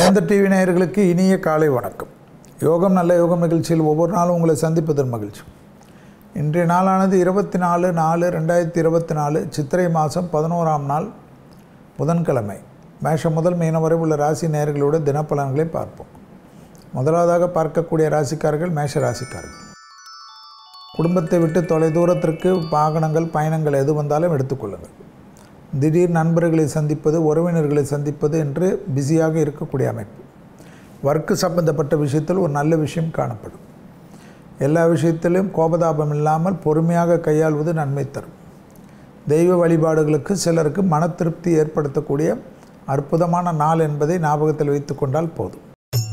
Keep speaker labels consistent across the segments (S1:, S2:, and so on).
S1: வேந்தர் டிவி நேயர்களுக்கு இனிய காலை வணக்கம். யோகம் நல்ல யோகம் நிகழ்ச்சியில் ஒவ்வொரு நாளும் உங்களை சந்திப்பதில் மகிழ்ச்சி. இன்றைய நாளானது 24/4/2024 சித்திரை மாதம் 11ஆம் நாள் புதன்கிழமை. மேஷம் முதல் மீனம் வரை உள்ள ராசி நேயர்களோட தினப்பலன்களை பார்ப்போம். முதலாவதாக பார்க்கக்கூடிய ராசிக்காரர்கள் மேஷ ராசிக்காரர்கள். குடும்பத்தை விட்டு தொலைதூரத்திற்கு வாகனங்கள் பயணங்கள் எது வந்தாலும் எடுத்துக்கொள்ளுங்கள். திடீர் நண்பர்களை சந்திப்பது, உறவினர்களை சந்திப்பது என்று பிஸியாக இருக்கக்கூடிய அமைப்பு. ஒர்க்கு சம்பந்தப்பட்ட விஷயத்தில் ஒரு நல்ல விஷயம் காணப்படும். எல்லா விஷயத்திலும் கோபதாபம் இல்லாமல் பொறுமையாக கையாள்வது நன்மை தரும். தெய்வ வழிபாடுகளுக்கு சிலருக்கு மன திருப்தி ஏற்படுத்தக்கூடிய அற்புதமான நாள் என்பதை ஞாபகத்தில் வைத்து கொண்டால் போதும்.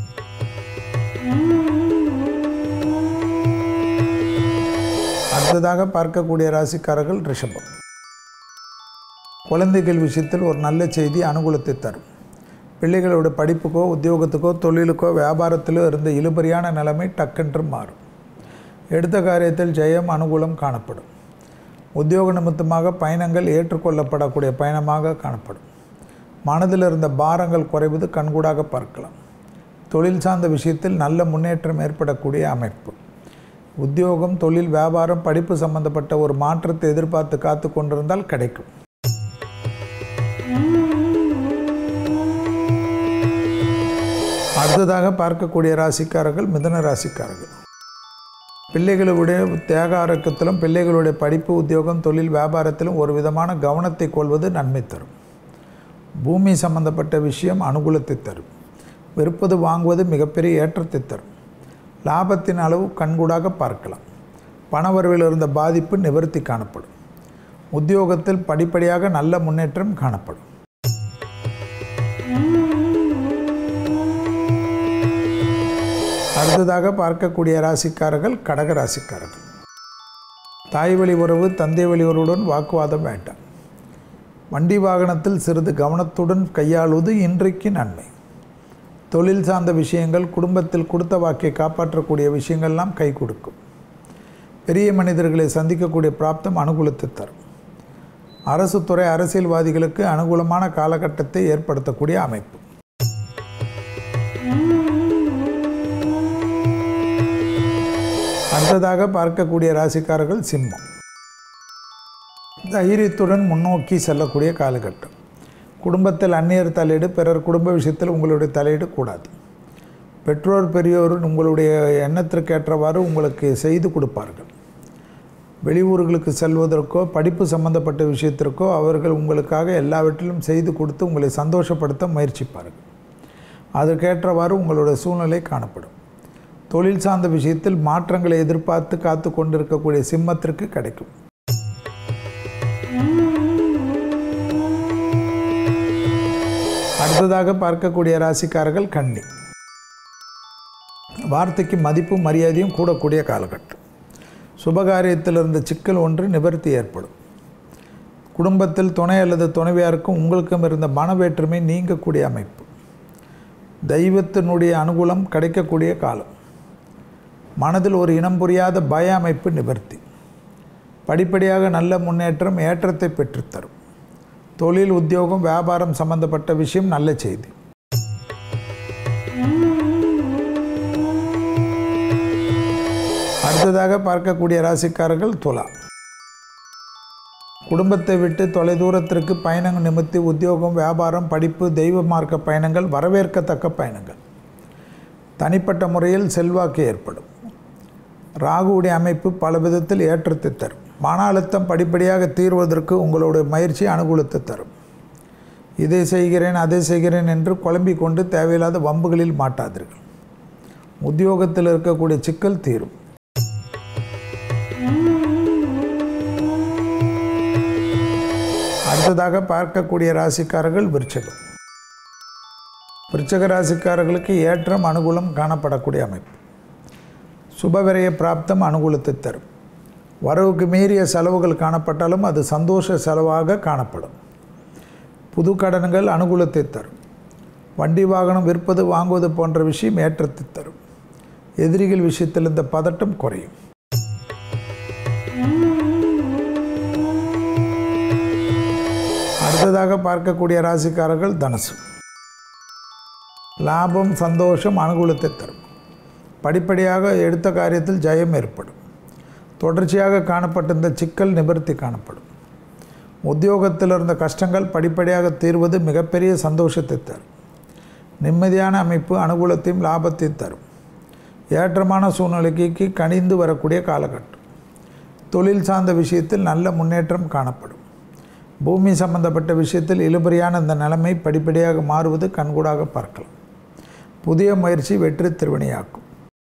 S1: அடுத்ததாக பார்க்கக்கூடிய ராசிக்காரர்கள் ரிஷபம். குழந்தைகள் விஷயத்தில் ஒரு நல்ல செய்தி அனுகூலத்தை தரும். பிள்ளைகளோட படிப்புக்கோ உத்தியோகத்துக்கோ தொழிலுக்கோ வியாபாரத்திலோ இருந்த இழுபறியான நிலைமை டக்கென்று மாறும். எடுத்த காரியத்தில் ஜெயம் அனுகூலம் காணப்படும். உத்தியோக நிமித்தமாக பயணங்கள் ஏற்றுக்கொள்ளப்படக்கூடிய பயணமாக காணப்படும். மனதில் இருந்த பாரங்கள் குறைவது கண்கூடாக பார்க்கலாம். தொழில் சார்ந்த விஷயத்தில் நல்ல முன்னேற்றம் ஏற்படக்கூடிய அமைப்பு. உத்தியோகம், தொழில், வியாபாரம், படிப்பு சம்பந்தப்பட்ட ஒரு மாற்றத்தை எதிர்பார்த்து காத்து கொண்டிருந்தால் கிடைக்கும். அடுத்ததாக பார்க்கக்கூடிய ராசிக்காரர்கள் மிதுன ராசிக்காரர்கள். பிள்ளைகளுடைய தேக ஆரோக்கியத்திலும் பிள்ளைகளுடைய படிப்பு, உத்தியோகம், தொழில், வியாபாரத்திலும் ஒரு விதமான கவனத்தை கொள்வது நன்மை தரும். பூமி சம்பந்தப்பட்ட விஷயம் அனுகூலத்தை தரும். விற்பது வாங்குவது மிகப்பெரிய ஏற்றத்தை தரும். லாபத்தின் அளவு கண்கூடாக பார்க்கலாம். பணவரவில் இருந்த பாதிப்பு நிவர்த்தி காணப்படும். உத்தியோகத்தில் படிப்படியாக நல்ல முன்னேற்றம் காணப்படும். அடுத்ததாக பார்க்கக்கூடிய ராசிக்காரர்கள் கடக ராசிக்காரர்கள். தாய் வழி உறவு, தந்தை வழி உறவுடன் வாக்குவாதம் வேண்டாம். வண்டி வாகனத்தில் சிறிது கவனத்துடன் கையாளுவது இன்றைக்கு நன்மை. தொழில் சார்ந்த விஷயங்கள், குடும்பத்தில் கொடுத்த வாக்கை காப்பாற்றக்கூடிய விஷயங்கள்லாம் கை கொடுக்கும். பெரிய மனிதர்களை சந்திக்கக்கூடிய பிராப்தம் அனுகூலத்தை தரும். அரசு துறை அரசியல்வாதிகளுக்கு அனுகூலமான காலகட்டத்தை ஏற்படுத்தக்கூடிய அமைப்பு. அடுத்ததாக பார்க்கக்கூடிய ராசிக்காரர்கள் சிம்மம். தைரியத்துடன் முன்னோக்கி செல்லக்கூடிய காலகட்டம். குடும்பத்தில் அந்நியர் தலையீடு, பிறர் குடும்ப விஷயத்தில் உங்களுடைய தலையீடு கூடாது. பெற்றோர் பெரியோர் உங்களுடைய எண்ணத்திற்கேற்றவாறு உங்களுக்கு செய்து கொடுப்பார்கள். வெளியூர்களுக்கு செல்வதற்கோ படிப்பு சம்பந்தப்பட்ட விஷயத்திற்கோ அவர்கள் உங்களுக்காக எல்லாவற்றிலும் செய்து கொடுத்து உங்களை சந்தோஷப்படுத்த முயற்சிப்பார்கள். அதற்கேற்றவாறு உங்களுடைய சூழ்நிலை காணப்படும். தொழில் சார்ந்த விஷயத்தில் மாற்றங்களை எதிர்பார்த்து காத்து கொண்டிருக்கக்கூடிய சிம்மத்திற்கு கிடைக்கும். அடுத்ததாக பார்க்கக்கூடிய ராசிக்காரர்கள் கன்னி. வார்த்தைக்கு மதிப்பும் மரியாதையும் கூடக்கூடிய காலகட்டம். சுபகாரியத்தில் இருந்த சிக்கல் ஒன்று நிவர்த்தி ஏற்படும். குடும்பத்தில் துணை அல்லது துணைவியாருக்கும் உங்களுக்கும் இருந்த மனவேற்றுமை நீங்கக்கூடிய அமைப்பு. தெய்வத்தினுடைய அனுகூலம் கிடைக்கக்கூடிய காலம். மனதில் ஒரு இனம் புரியாத பய அமைப்பு நிவர்த்தி. படிப்படியாக நல்ல முன்னேற்றம் ஏற்றத்தை பெற்றுத்தரும். தொழில், உத்தியோகம், வியாபாரம் சம்பந்தப்பட்ட விஷயம் நல்ல செய்தி. அடுத்ததாக பார்க்கக்கூடிய ராசிக்காரர்கள் துலா. குடும்பத்தை விட்டு தொலைதூரத்திற்கு பயணங்கள் நிமித்தி உத்தியோகம், வியாபாரம், படிப்பு, தெய்வ மார்க்க பயணங்கள் வரவேற்கத்தக்க பயணங்கள். தனிப்பட்ட முறையில் செல்வாக்கு ஏற்படும். ராகுவுடைய அமைப்பு பல விதத்தில் ஏற்றத்தை தரும். மன அழுத்தம் படிப்படியாக தீர்வதற்கு உங்களுடைய முயற்சி அனுகூலத்தை தரும். இதை செய்கிறேன் அதை செய்கிறேன் என்று குழம்பிக் கொண்டு தேவையில்லாத வம்புகளில் மாட்டாதீர்கள். உத்தியோகத்தில் இருக்கக்கூடிய சிக்கல் தீரும். அடுத்ததாக பார்க்கக்கூடிய ராசிக்காரர்கள் விருச்சகம். விருச்சக ராசிக்காரர்களுக்கு ஏற்றம் அனுகூலம் காணப்படக்கூடிய அமைப்பு. சுபவிரய பிராப்தம் அனுகூலத்தை தரும். வரவுக்கு மீறிய செலவுகள் காணப்பட்டாலும் அது சந்தோஷ செலவாக காணப்படும். புது கடன்கள் அனுகூலத்தை தரும். வண்டி வாகனம் விற்பது வாங்குவது போன்ற விஷயம் ஏற்றத்தை தரும். எதிரிகள் விஷயத்தில் இந்த பதட்டம் குறையும். அடுத்ததாக பார்க்கக்கூடிய ராசிக்காரர்கள் தனுசு. லாபம், சந்தோஷம், அனுகூலத்தை தரும். படிப்படியாக எடுத்த காரியத்தில் ஜெயம் ஏற்படும். தொடர்ச்சியாக காணப்பட்டிருந்த சிக்கல் நிவர்த்தி காணப்படும். உத்தியோகத்தில் இருந்த கஷ்டங்கள் படிப்படியாக தீர்வது மிகப்பெரிய சந்தோஷத்தை தரும். நிம்மதியான அமைப்பு அனுகூலத்தையும் லாபத்தையும் தரும். ஏற்றமான சூழ்நிலைக்கு கனிந்து வரக்கூடிய காலகட்டம். தொழில் சார்ந்த விஷயத்தில் நல்ல முன்னேற்றம் காணப்படும். பூமி சம்பந்தப்பட்ட விஷயத்தில் இழுபறியான இந்த நிலைமை படிப்படியாக மாறுவது கண்கூடாக பார்க்கலாம். புதிய முயற்சி வெற்றி திருவினையாக்கும்.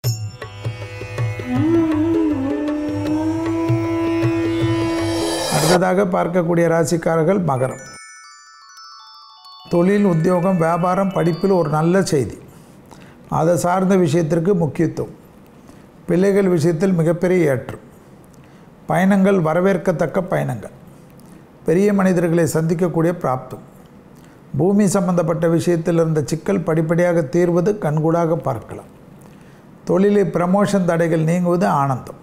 S1: அடுத்ததாக பார்க்கக்கூடிய ராசிக்காரர்கள் மகரம். தொழில், உத்தியோகம், வியாபாரம், படிப்பில் ஒரு நல்ல செய்தி. அதை சார்ந்த விஷயத்திற்கு முக்கியத்துவம். பிள்ளைகள் விஷயத்தில் மிகப்பெரிய ஏற்றம். பயணங்கள், வரவேற்கத்தக்க பயணங்கள். பெரிய மனிதர்களை சந்திக்கக்கூடிய பிராப்தம். பூமி சம்பந்தப்பட்ட விஷயத்தில் இருந்த சிக்கல் படிப்படியாக தீர்வது கண்கூடாக பார்க்கலாம். தொழிலில் ப்ரமோஷன் தடைகள் நீங்குவது ஆனந்தம்.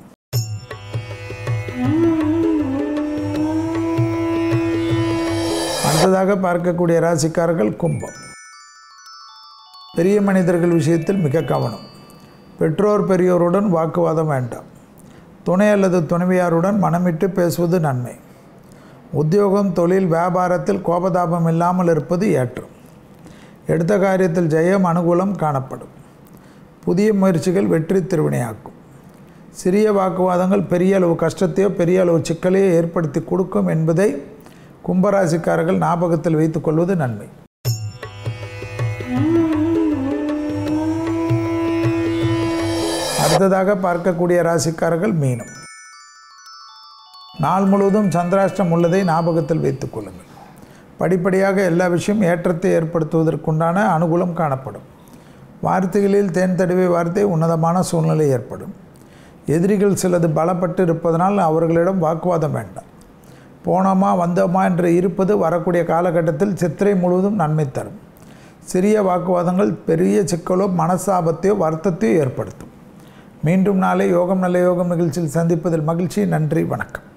S1: அடுத்ததாக பார்க்கக்கூடிய ராசிக்காரர்கள் கும்பம். பெரிய மனிதர்கள் விஷயத்தில் மிக கவனம். பெற்றோர் பெரியோருடன் வாக்குவாதம் வேண்டாம். துணை அல்லது துணைவியாருடன் மனமிட்டு பேசுவது நன்மை. உத்தியோகம், தொழில், வியாபாரத்தில் கோபதாபம் இல்லாமல் இருப்பது ஏற்றம். எடுத்த காரியத்தில் ஜெயம், அனுகூலம் காணப்படும். புதிய முயற்சிகள் வெற்றி திருவினையாக்கும். சிறிய வாக்குவாதங்கள் பெரிய அளவு கஷ்டத்தையோ பெரிய அளவு சிக்கலையோ ஏற்படுத்தி கொடுக்கும் என்பதை கும்பராசிக்காரர்கள் ஞாபகத்தில் வைத்துக் கொள்வது நன்மை. அடுத்ததாக பார்க்கக்கூடிய ராசிக்காரர்கள் மீனம். நாள் முழுவதும் சந்திராஷ்டம் உள்ளதை ஞாபகத்தில் வைத்துக் கொள்ளுங்கள். படிப்படியாக எல்லா விஷயம் ஏற்றத்தை ஏற்படுத்துவதற்குண்டான அனுகூலம் காணப்படும். வார்த்தைகளில் தேன் தடவை வார்த்தை உன்னதமான சூழ்நிலை ஏற்படும். எதிரிகள் சிலது பலப்பட்டு இருப்பதனால் அவர்களிடம் வாக்குவாதம் வேண்டாம். போனோமா வந்தோமா என்று இருப்பது வரக்கூடிய காலகட்டத்தில் சித்திரை முழுவதும் நன்மை தரும். சிறிய வாக்குவாதங்கள் பெரிய சிக்கலோ மனசாபத்தையோ வருத்தத்தையோ ஏற்படுத்தும். மீண்டும் நாளை யோகம் நல்ல யோகம் நிகழ்ச்சியில் சந்திப்பதில் மகிழ்ச்சி. நன்றி, வணக்கம்.